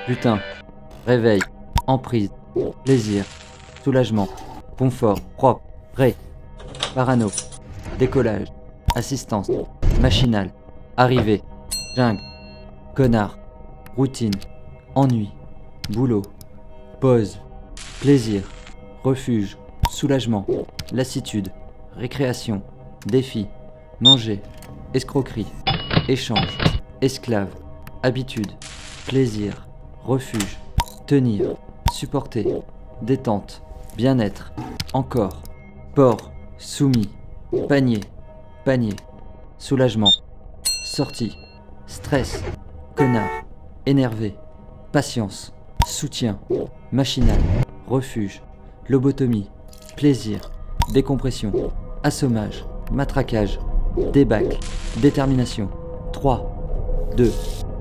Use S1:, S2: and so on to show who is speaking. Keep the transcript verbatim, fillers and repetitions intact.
S1: butin, réveil, emprise, plaisir, soulagement, confort, propre, ré, parano, décollage, assistance, machinal, arrivée, jungle, connard, routine, ennui, boulot, pause, plaisir, refuge, soulagement, lassitude, récréation, défi, manger, escroquerie, échange, esclave, habitude, plaisir, refuge, tenir, supporter, détente, bien-être, encore, port, soumis, panier, panier, soulagement, sortie, stress, connard, énervé, patience, soutien, machinal, refuge, lobotomie, plaisir, décompression, assommage, matraquage, débâcle, détermination. trois, deux,